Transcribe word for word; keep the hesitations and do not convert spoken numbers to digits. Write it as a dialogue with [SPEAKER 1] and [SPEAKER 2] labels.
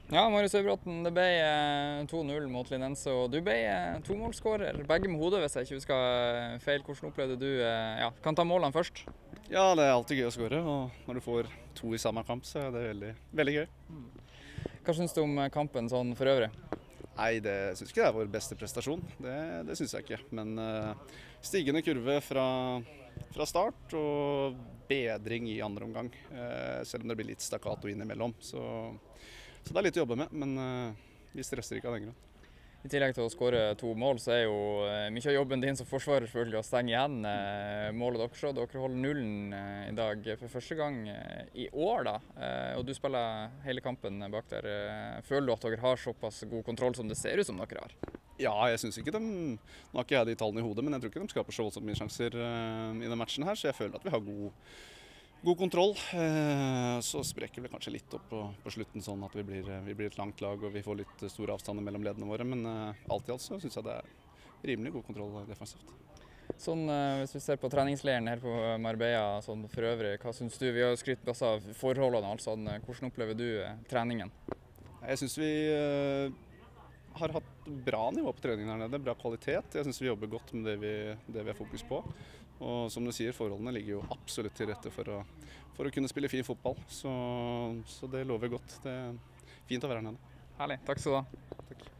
[SPEAKER 1] Ja, Marius Øybråten, det ble eh, to null mot Linense, og du ble eh, tomålsskårer. Begge med hodet, hvis jeg ikke husker eh, feil. Hvordan opplevde du eh, ja, kan ta målene først?
[SPEAKER 2] Ja, det er alltid gøy å skåre, og når du får to i samme kamp, så er det veldig, veldig gøy.
[SPEAKER 1] Hva syns du om eh, kampen sånn for øvrig?
[SPEAKER 2] Nei, det syns ikke det er vår beste prestasjon. Det, det syns jeg ikke. Men uh, stigende kurve fra, fra start og bedring i andre omgang. Uh, selv om det blir litt stakkato innimellom. Så, så det er litt å jobbe med, men uh, vi stresser ikke av den grunn.
[SPEAKER 1] I tillegg til å skåre to mål, så er jo eh, mye av jobben din som forsvarer selvfølgelig å stenge igjen eh, målet deres. Og dere holder nullen eh, i dag for første gang eh, i år, da. Eh, og du spiller hele kampen bak der. Eh, føler du at dere har såpass god kontroll som det ser ut som dere har?
[SPEAKER 2] Ja, jeg synes ikke de, nå har ikke jeg de tallene i hodet, men jeg tror ikke de skaper så voldsomt mye sjanser uh, i denne matchen her, så jeg føler at vi har god, god kontroll. Uh, så sprekker vi kanskje litt opp på, på slutten, sånn at vi blir, vi blir et langt lag og vi får litt store avstander mellom ledene våre, men uh, alt i alt så synes jeg det er rimelig god kontroll defensivt.
[SPEAKER 1] Sånn, uh, hvis vi ser på treningsleiren her på Marbella sånn for øvrig, hva synes du? Vi har skrytt masse av forholdene, altså. Hvordan opplever du uh, treningen?
[SPEAKER 2] Jeg synes vi uh, har hatt bra nivå på treningen her nede, bra kvalitet. Jeg synes vi jobber godt med det vi, det vi har fokus på. Og som du sier, forholdene ligger jo absolutt til rette for å, for å kunne spille fin fotball. Så, så det lover godt. Det er fint å være her nede.
[SPEAKER 1] Herlig. Takk skal du ha.
[SPEAKER 2] Takk.